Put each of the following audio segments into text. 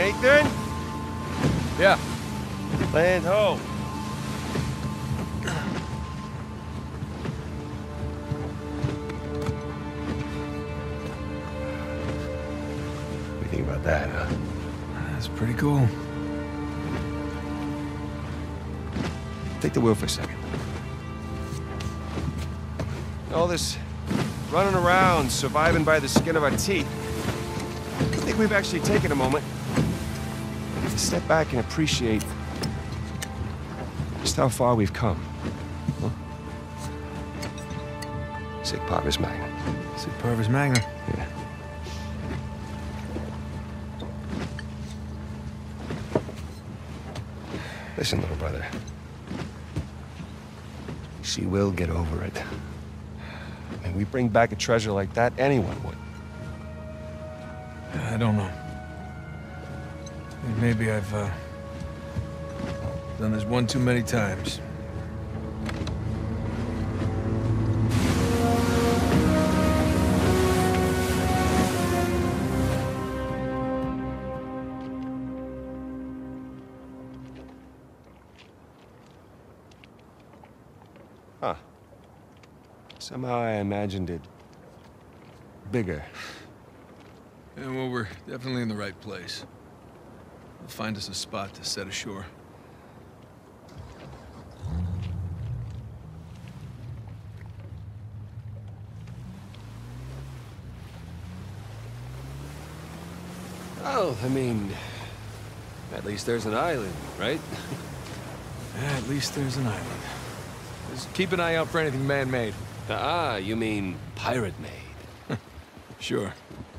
Nathan? Yeah. Land ho. What do you think about that, huh? That's pretty cool. Take the wheel for a second. All this running around, surviving by the skin of our teeth. I think we've actually taken a moment to step back and appreciate just how far we've come. Huh? Sic parvis magna. Sic parvis magna. Yeah. Listen, little brother. She will get over it. I mean, we bring back a treasure like that, anyone would. I don't know. Maybe I've done this one too many times. Huh. Somehow I imagined it bigger. Yeah, well, we're definitely in the right place. We'll find us a spot to set ashore. Oh, I mean, at least there's an island, right? Yeah, at least there's an island. Just keep an eye out for anything man-made. Ah, you mean pirate-made. Sure.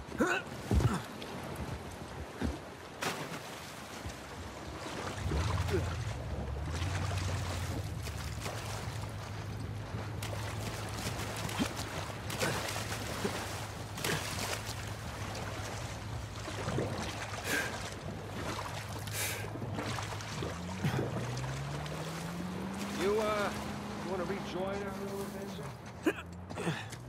You want to rejoin our little adventure?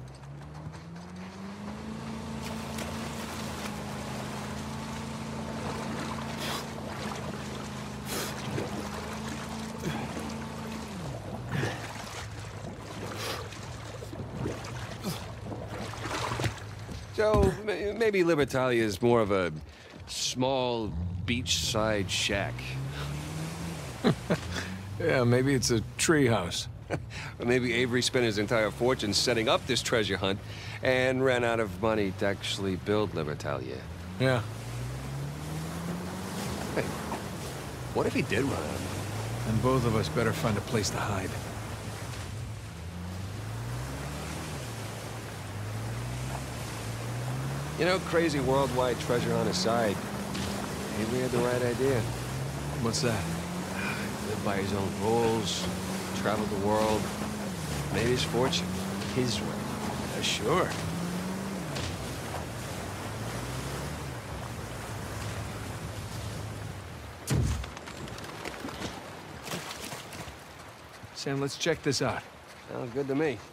So, maybe Libertalia is more of a small beachside shack. Yeah, maybe it's a tree house. Or maybe Avery spent his entire fortune setting up this treasure hunt and ran out of money to actually build Libertalia. Yeah. Hey, what if he did run out? And both of us better find a place to hide. You know, crazy worldwide treasure on his side. Avery had the right idea. What's that? Lived by his own rules, traveled the world, made his fortune his way. Sure. Sam, let's check this out. Sounds good to me.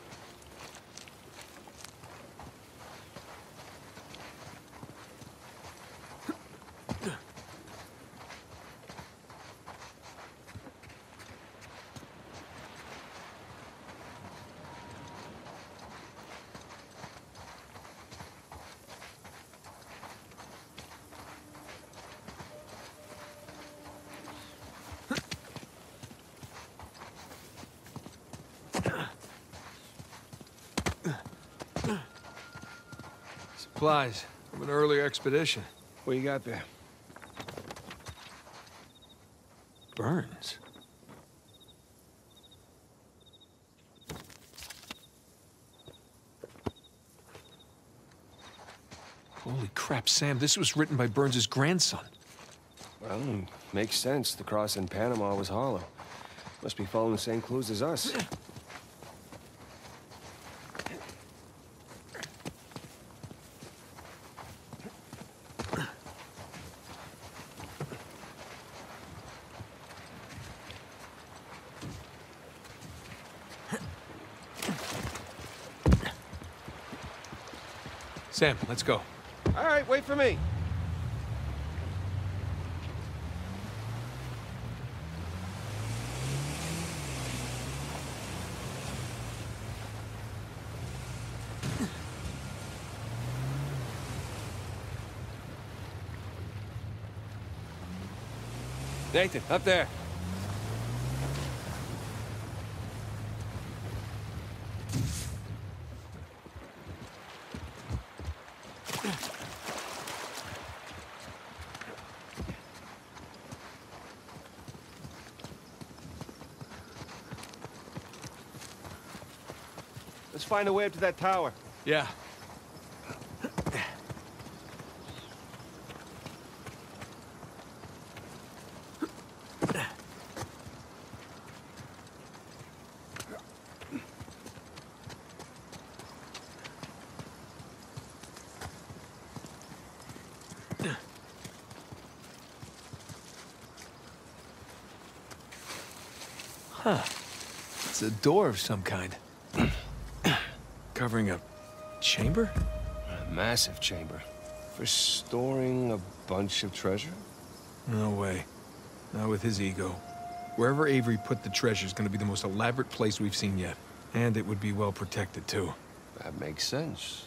Supplies from an earlier expedition. What you got there? Burns. Holy crap, Sam, this was written by Burns' grandson. Well, makes sense. The cross in Panama was hollow. Must be following the same clues as us. Sam, let's go. All right, wait for me. Nathan, up there. Let's find a way up to that tower. Yeah. Huh. It's a door of some kind. Covering a chamber? A massive chamber. For storing a bunch of treasure? No way. Not with his ego. Wherever Avery put the treasure is going to be the most elaborate place we've seen yet. And it would be well protected, too. That makes sense.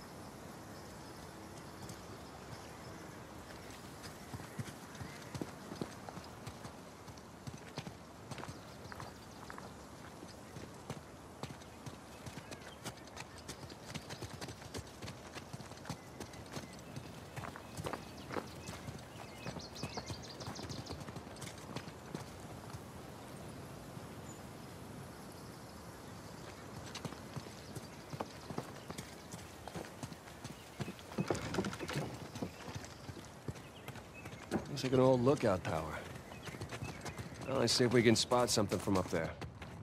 Looks like an old lookout tower. Well, let's see if we can spot something from up there.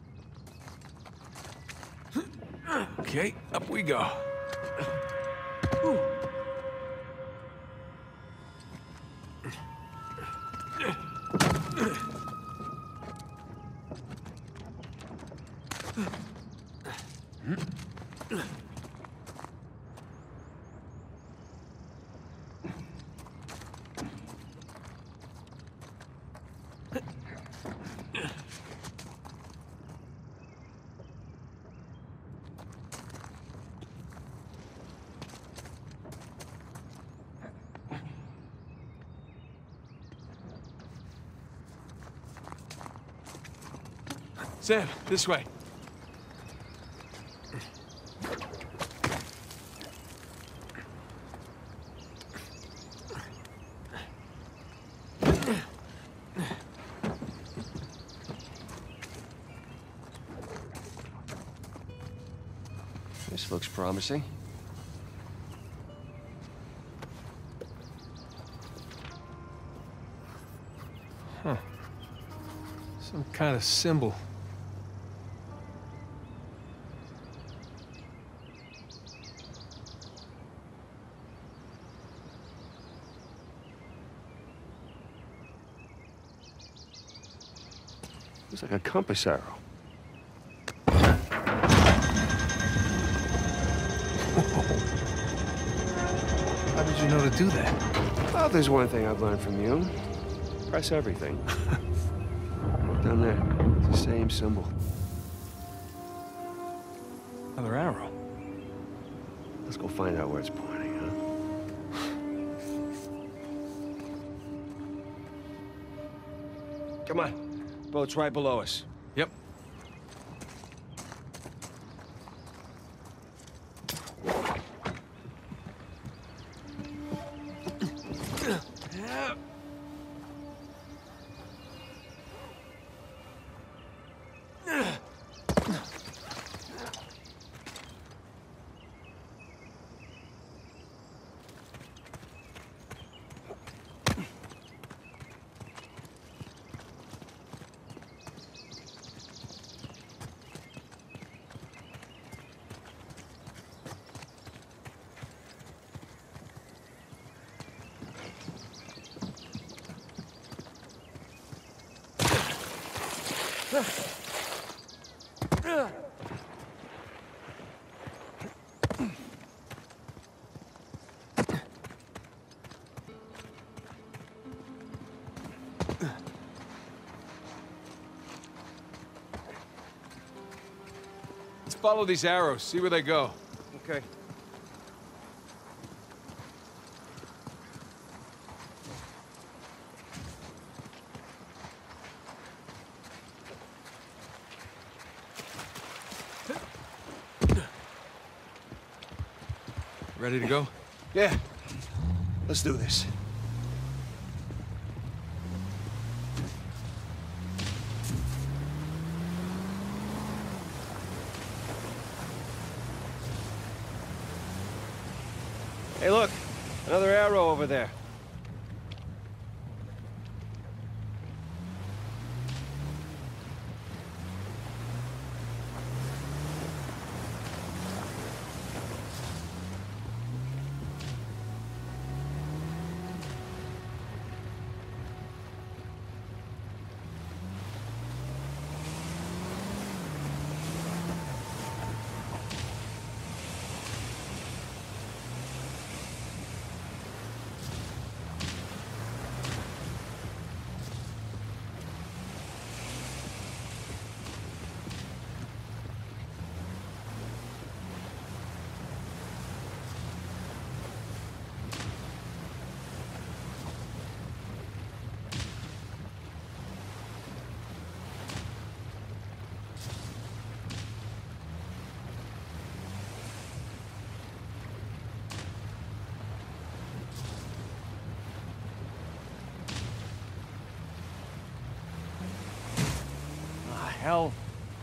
Okay, up we go. Sam, this way. This looks promising. Huh. Some kind of symbol. Looks like a compass arrow. How did you know to do that? Well, there's one thing I've learned from you. Press everything. Look down there. It's the same symbol. Another arrow. Let's go find out where it's pointing, huh? Come on. Boat's right below us. Yep. Let's follow these arrows, see where they go. Okay. Ready to go? Yeah. Let's do this. Hey, look. Another arrow over there. Hell.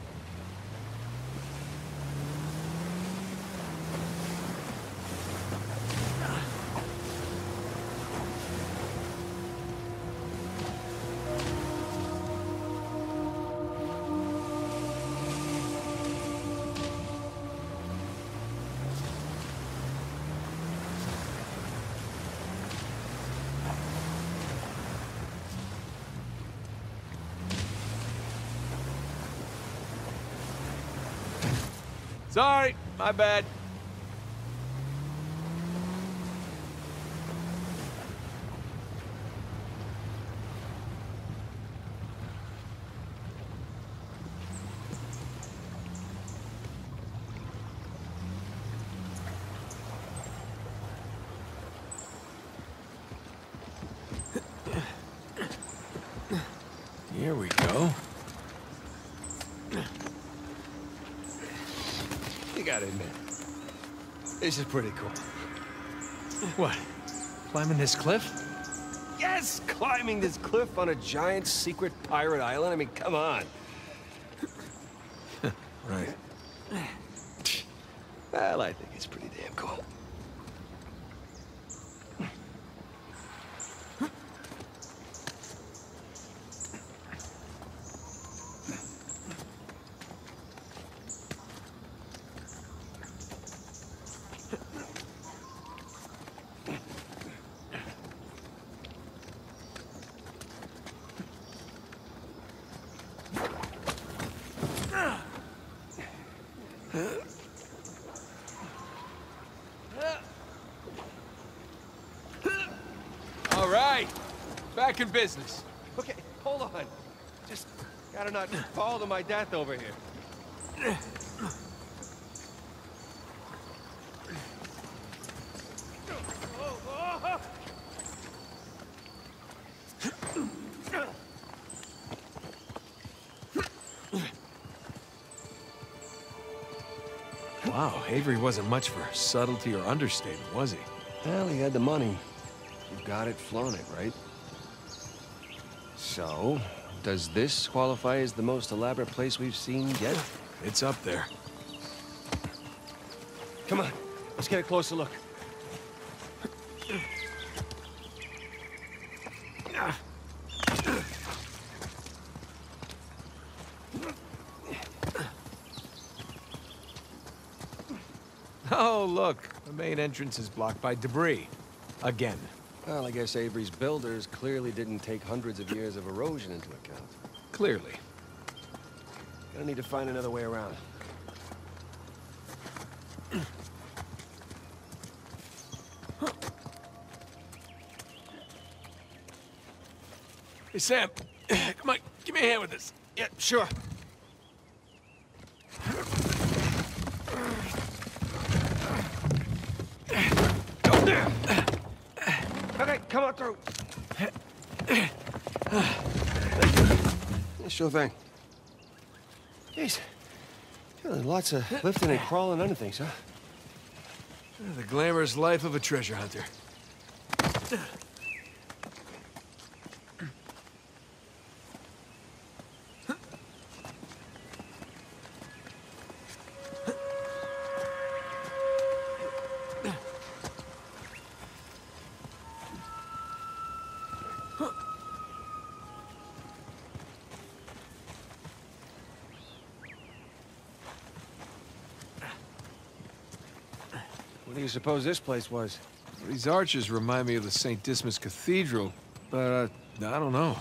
Sorry, my bad. Here we go. You gotta admit, this is pretty cool. What? Climbing this cliff? Yes! Climbing this cliff on a giant secret pirate island? I mean, come on. Right. Well, I think it's pretty damn cool. All right. Back in business. Okay, hold on. Just gotta not fall to my death over here. Wow, Avery wasn't much for subtlety or understatement, was he? Well, he had the money. You've got it, flown it, right? So, does this qualify as the most elaborate place we've seen yet? It's up there. Come on, let's get a closer look. Oh, look. The main entrance is blocked by debris. Again. Well, I guess Avery's builders clearly didn't take hundreds of years of erosion into account. Clearly. Gonna need to find another way around. Hey, Sam. Come on, give me a hand with this. Yeah, sure. Okay, come on through. Yeah, sure thing. Jeez. Lots of lifting and crawling under things, huh? The glamorous life of a treasure hunter. What do you suppose this place was? These arches remind me of the St. Dismas Cathedral, but I don't know.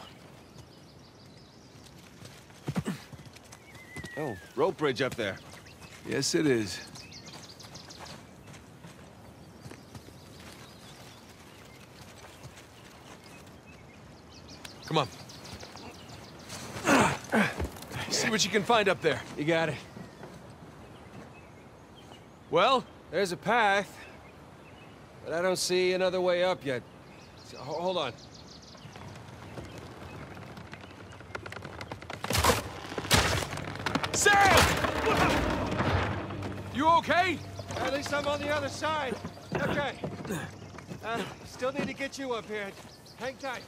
Oh, rope bridge up there. Yes, it is. Come on. See what you can find up there. You got it. Well? There's a path, but I don't see another way up yet. So, hold on. Sam! You okay? At least I'm on the other side. Okay. Still need to get you up here. Hang tight.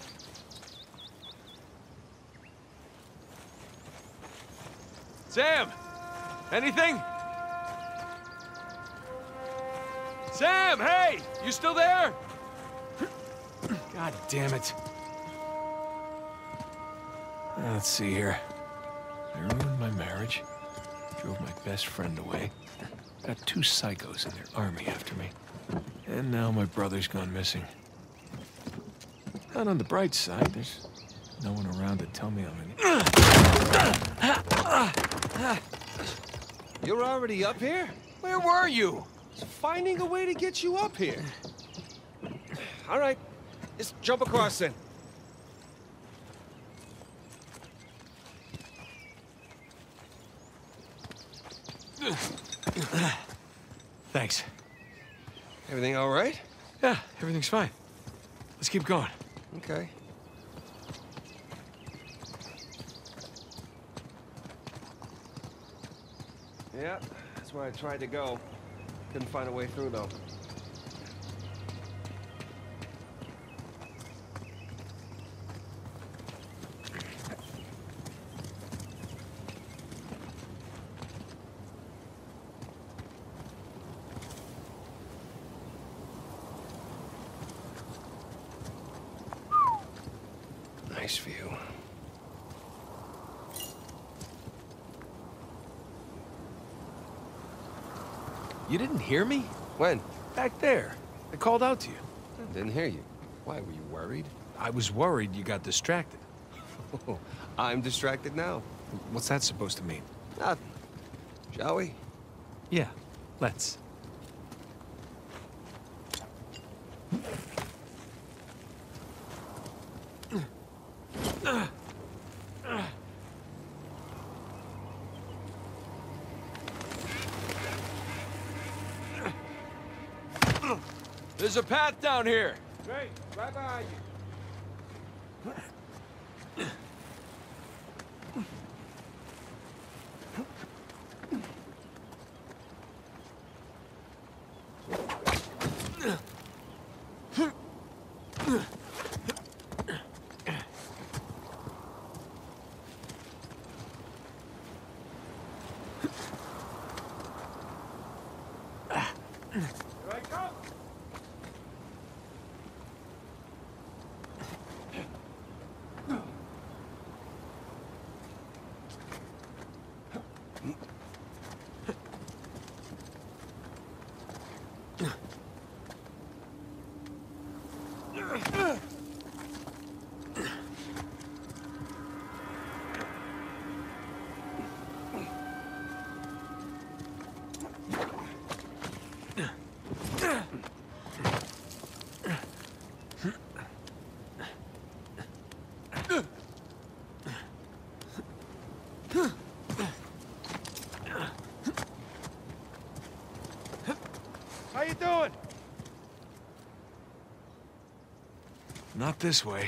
Sam! Anything? Sam, hey! You still there? God damn it. Let's see here. I ruined my marriage. Drove my best friend away. Got 2 psychos in their army after me. And now my brother's gone missing. Not on the bright side, there's no one around to tell me I'm in. You're already up here? Where were you? Finding a way to get you up here. All right, let's jump across then. Thanks. Everything all right? Yeah, everything's fine. Let's keep going. Okay. Yeah, that's where I tried to go. Couldn't find a way through, though. Nice view. You didn't hear me? When? Back there. I called out to you. I didn't hear you. Why, were you worried? I was worried you got distracted. I'm distracted now. What's that supposed to mean? Nothing. Shall we? Yeah, let's. There's a path down here. Great. Right behind you. Here I come. How you doing? Not this way.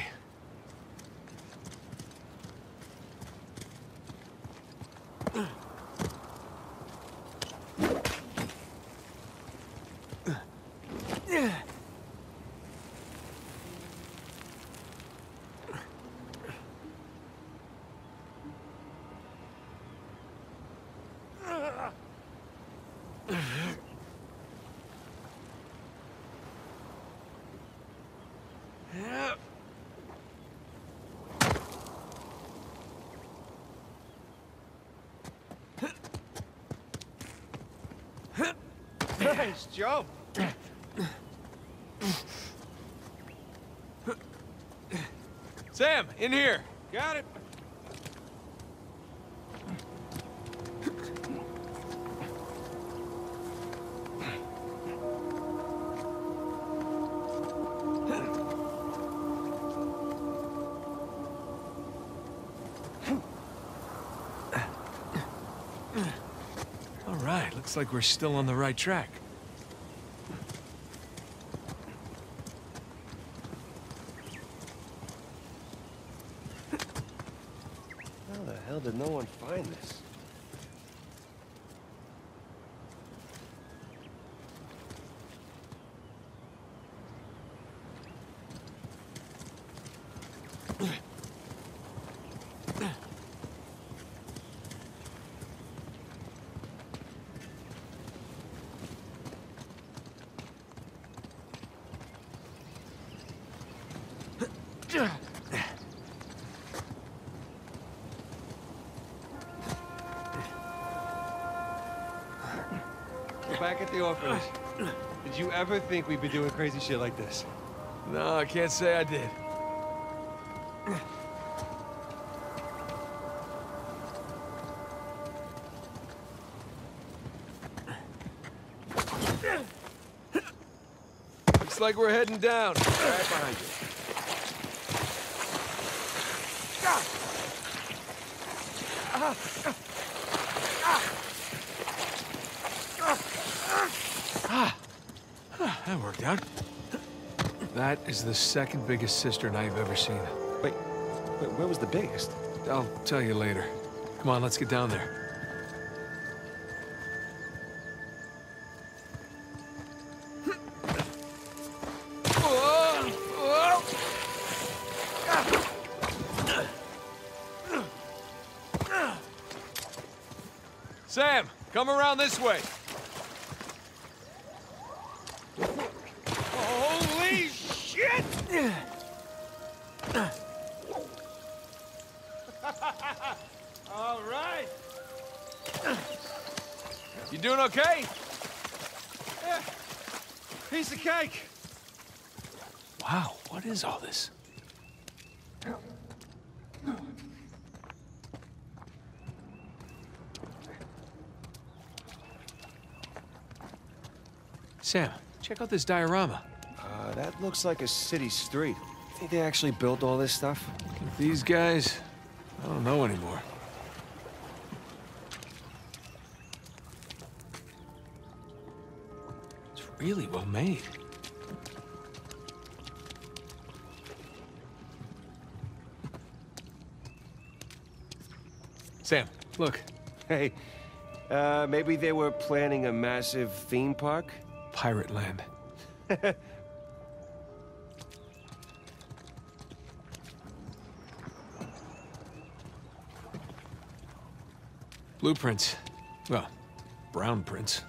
Yeah. Nice jump. Sam, in here. Got it. All right, looks like we're still on the right track. How the hell did no one find this? We're back at the orphanage. Did you ever think we'd be doing crazy shit like this? No, I can't say I did. Looks like we're heading down. Right behind you. That worked out. That is the second biggest cistern I've ever seen. Wait, where was the biggest? I'll tell you later. Come on, let's get down there. Sam, come around this way. Holy shit! All right. You doing okay? Yeah. Piece of cake. Wow, what is all this? Sam, check out this diorama. That looks like a city street. Think they actually built all this stuff? These guys, I don't know anymore. It's really well made. Sam, look. Hey, maybe they were planning a massive theme park? Pirate land. Blueprints. Well, brown prints.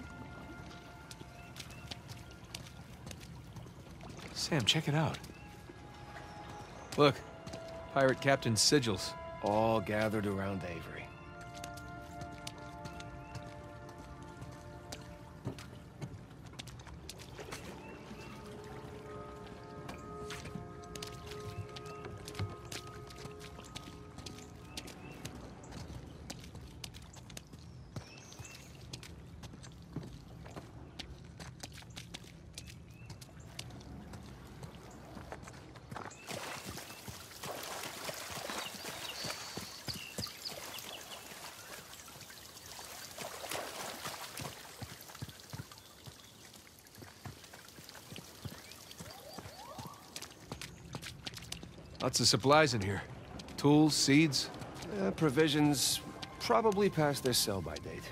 Sam, check it out. Look, pirate captain sigils. All gathered around Avery. Lots of supplies in here. Tools, seeds. Provisions probably past their sell-by date.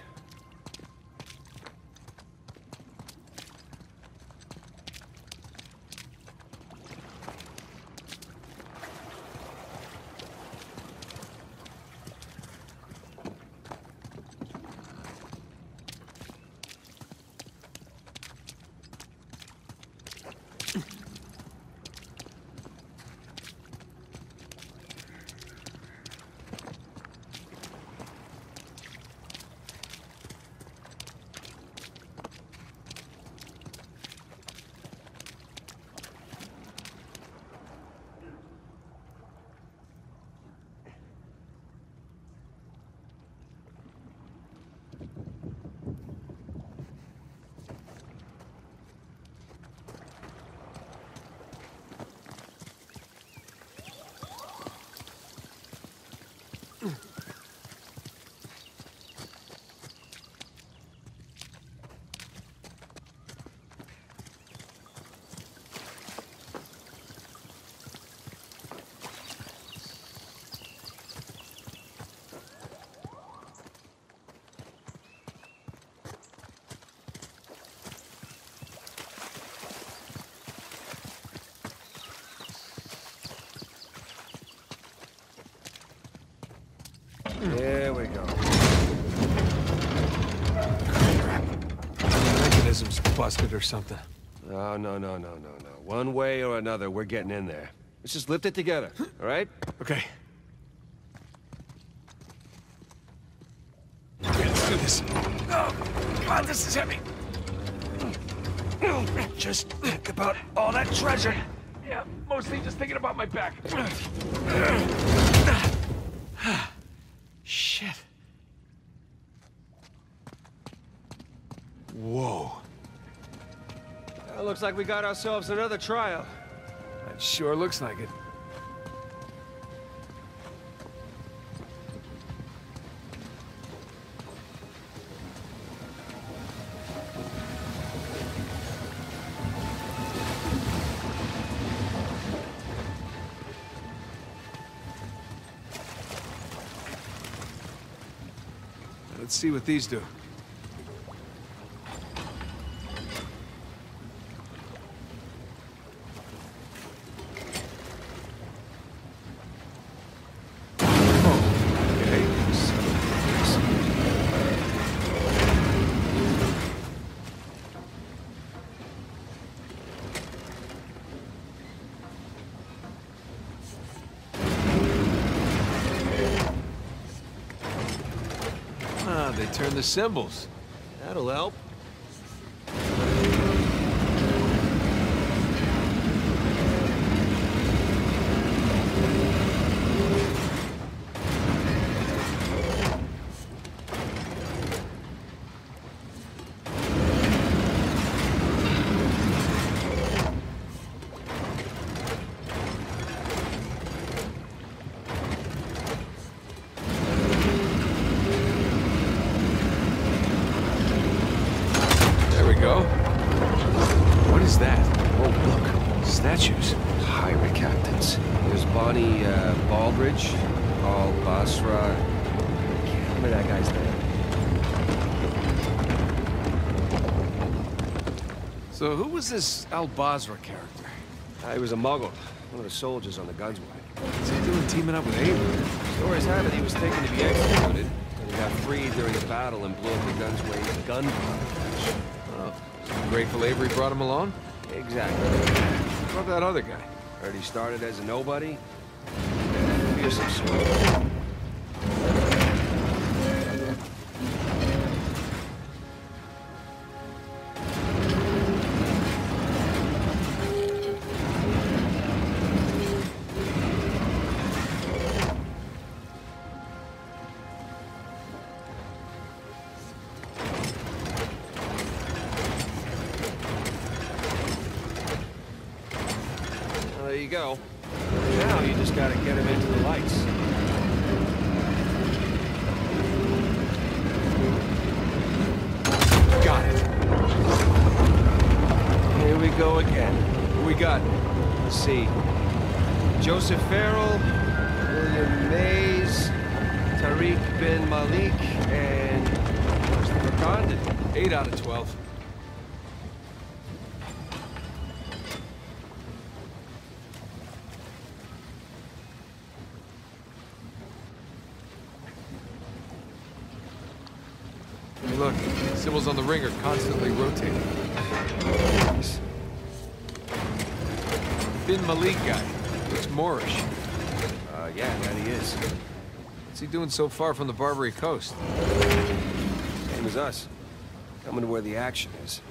busted or something. No, no, no, no, no, no. One way or another, we're getting in there. Let's just lift it together, all right? Okay. Okay, let's do this. Oh, God, this is heavy. Just think about all that treasure. Yeah, mostly just thinking about my back. Shit. Whoa. Well, looks like we got ourselves another trial. It sure looks like it. Let's see what these do. They turn the symbols. That'll help. Go. What is that? Oh, look. Statues. Pirate captains. There's Bonnie Baldridge, Al Basra. I can't remember that guy's name. So who was this Al Basra character? He was a Muggle, one of the soldiers on the Gunsway. What's he doing teaming up with Avery? Stories have it he was taken to be executed, and he got freed during the battle and blew up the Gunsway's gunpowder cache. Grateful Avery brought him along? Exactly. What about that other guy? Heard he started as a nobody. Fearsome sort. There you go. Now you just gotta get him into the lights. Got it. Here we go again. What we got? Let's see. Joseph Farrell, William Mays, Tariq bin Malik, and Christopher Condon. 8 out of 12. Hey, look, symbols on the ring are constantly rotating. Bin Malik guy. Looks Moorish. Yeah, that he is. What's he doing so far from the Barbary coast? Same as us. Coming to where the action is.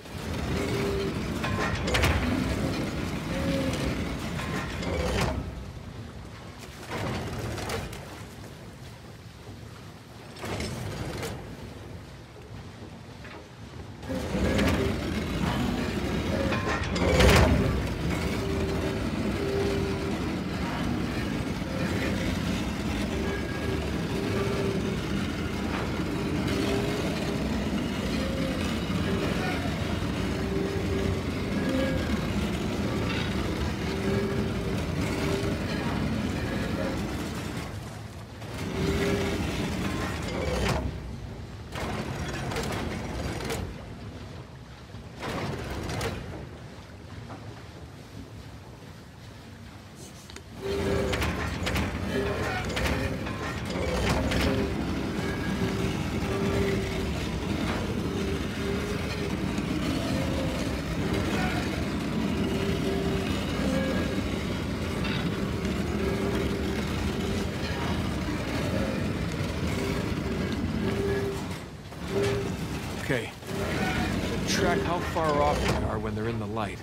how far off they are when they're in the light.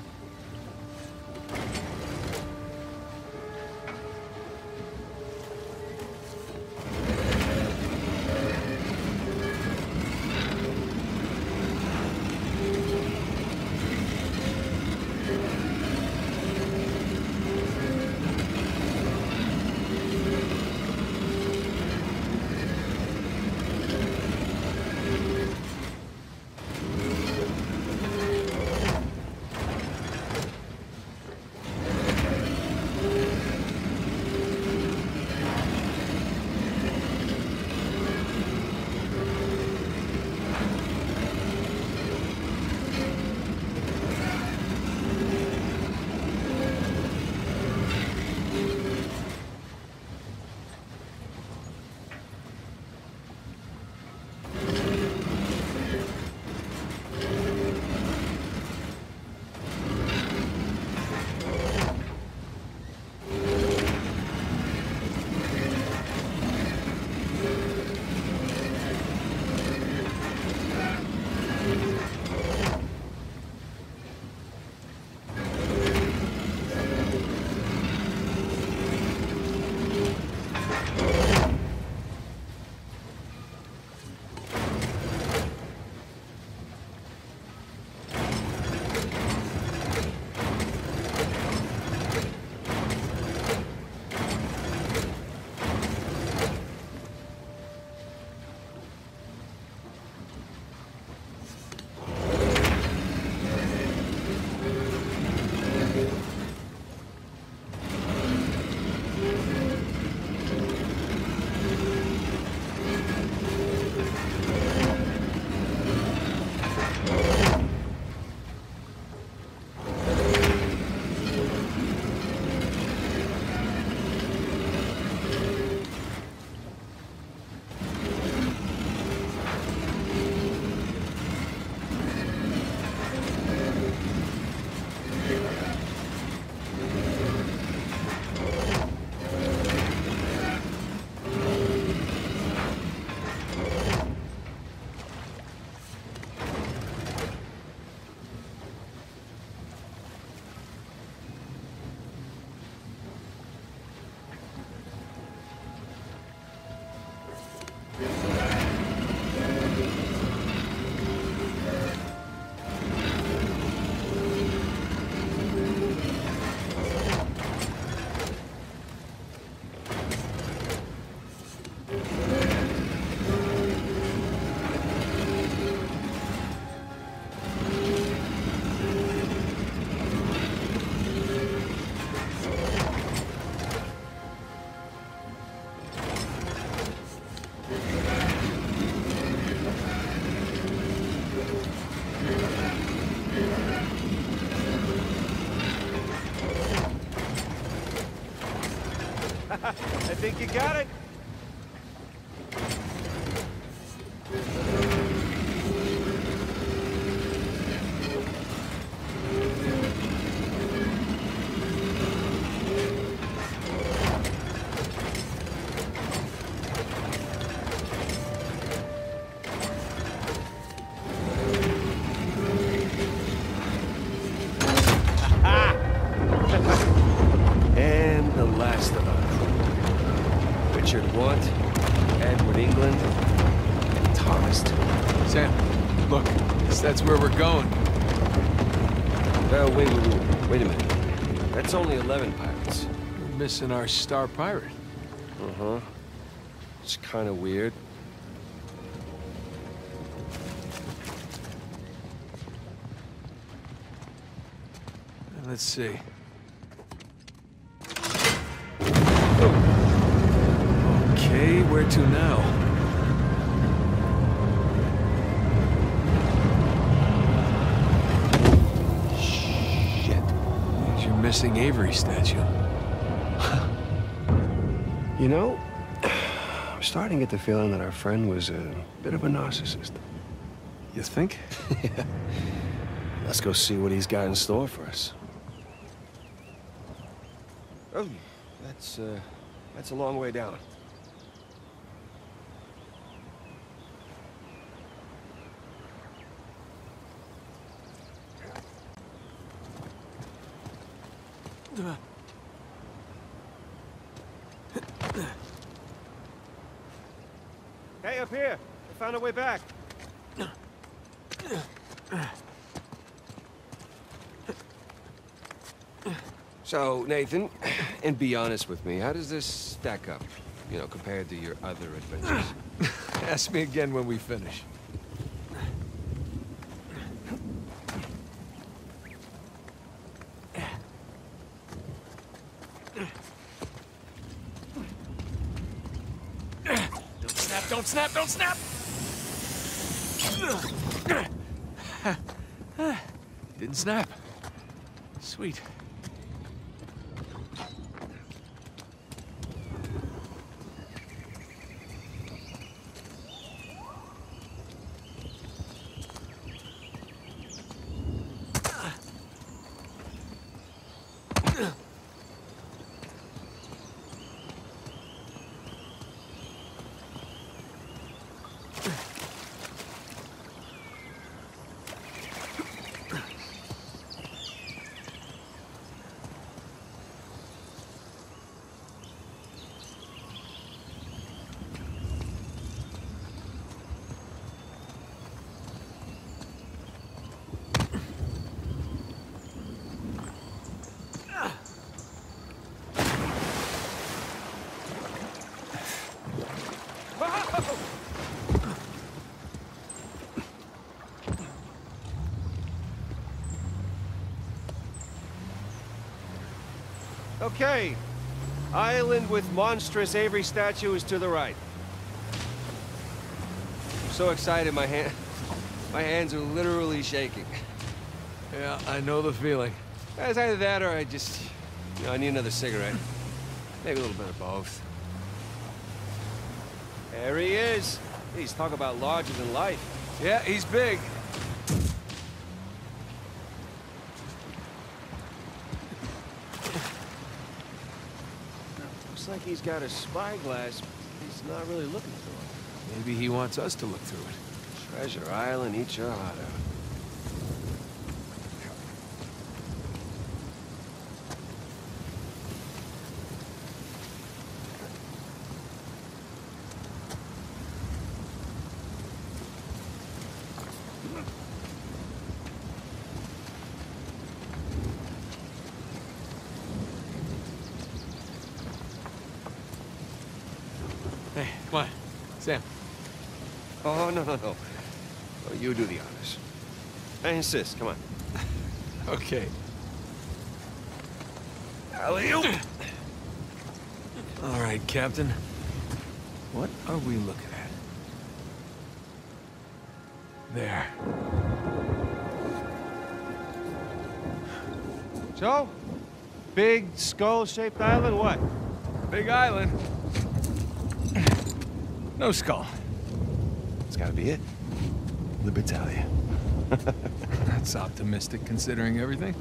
I think you got it. And the last of them. Richard Want, Edward England, and Thomas Tew. Sam, look, that's where we're going. Wait a minute. That's only 11 pirates. We're missing our star pirate. Uh-huh. It's kind of weird. Let's see. Okay, where to now? Shit. There's your missing Avery statue. You know, I'm starting to get the feeling that our friend was a bit of a narcissist. You think? Yeah. Let's go see what he's got in store for us. Oh, that's a long way down. Hey, up here! I found a way back. So, Nathan, and be honest with me, how does this stack up? You know, compared to your other adventures? Ask me again when we finish. Don't snap! Don't snap! Didn't snap. Sweet. Okay. Island with monstrous Avery statue is to the right. I'm so excited, my hands are literally shaking. Yeah, I know the feeling. It's either that or I just, you know, I need another cigarette. Maybe a little bit of both. There he is. He's talking about larger than life. Yeah, he's big. Looks like he's got a spyglass. He's not really looking through it. Maybe he wants us to look through it. Treasure Island, eat your heart out. Hey, come on. Sam. Oh, no. Oh, you do the honors. I insist, come on. Okay. Alley-oop! All right, Captain. What are we looking at? There. So? Big skull-shaped island, what? Big island. No skull. It's gotta be it. Libertalia. That's optimistic considering everything.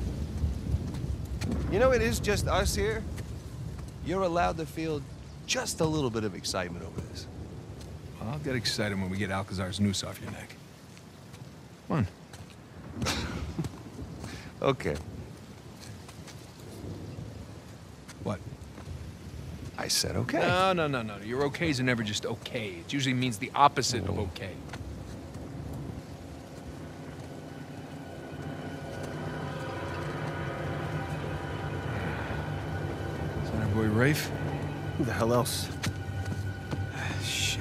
You know, it is just us here. You're allowed to feel just a little bit of excitement over this. I'll get excited when we get Alcazar's noose off your neck. Come on. Okay. What? I said okay. No. Your okays are never just okay. It usually means the opposite of okay. Is that our boy Rafe? Who the hell else? Shit.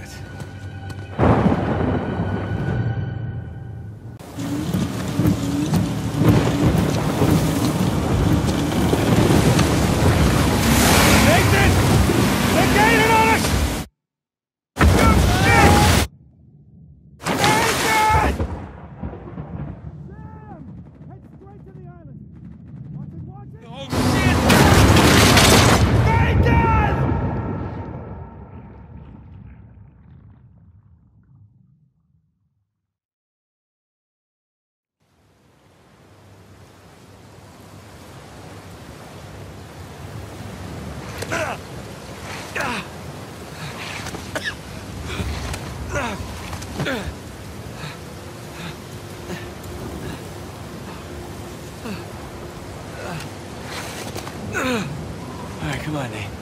money.